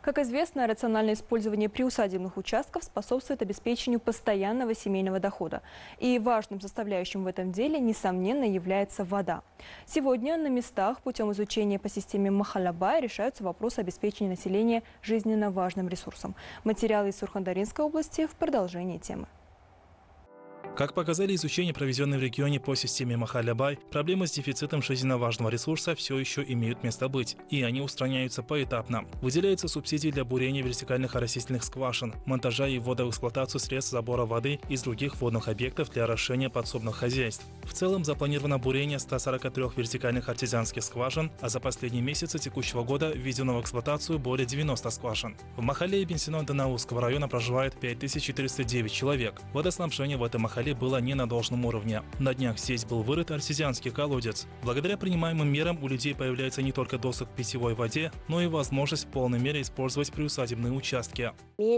Как известно, рациональное использование приусадебных участков способствует обеспечению постоянного семейного дохода. И важным составляющим в этом деле, несомненно, является вода. Сегодня на местах путем изучения по системе Махалябай решаются вопросы обеспечения населения жизненно важным ресурсом. Материалы из Сурхандаринской области в продолжении темы. Как показали изучения, проведенные в регионе по системе Махалябай, проблемы с дефицитом жизненно важного ресурса все еще имеют место быть, и они устраняются поэтапно. Выделяются субсидии для бурения вертикальных оросительных скважин, монтажа и ввода в эксплуатацию средств забора воды из других водных объектов для орошения подсобных хозяйств. В целом запланировано бурение 143 вертикальных артезианских скважин, а за последние месяцы текущего года введено в эксплуатацию более 90 скважин. В Махале Бенсино-Данаусского района проживает 5409 человек. Водоснабжение в этом Махале было не на должном уровне. На днях здесь был вырыт артезианский колодец. Благодаря принимаемым мерам у людей появляется не только доступ к питьевой воде, но и возможность в полной мере использовать приусадебные участки.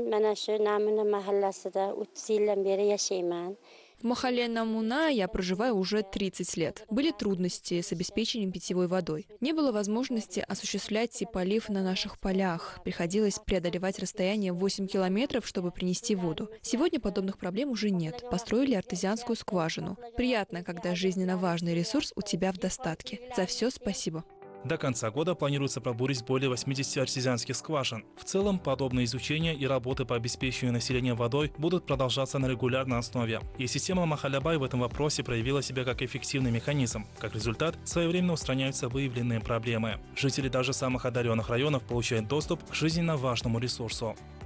В Махале Намуна я проживаю уже 30 лет. Были трудности с обеспечением питьевой водой. Не было возможности осуществлять и полив на наших полях. Приходилось преодолевать расстояние 8 километров, чтобы принести воду. Сегодня подобных проблем уже нет. Построили артезианскую скважину. Приятно, когда жизненно важный ресурс у тебя в достатке. За все спасибо. До конца года планируется пробурить более 80 артезианских скважин. В целом, подобные изучения и работы по обеспечению населения водой будут продолжаться на регулярной основе. И система Махалябай в этом вопросе проявила себя как эффективный механизм. Как результат, своевременно устраняются выявленные проблемы. Жители даже самых одаренных районов получают доступ к жизненно важному ресурсу.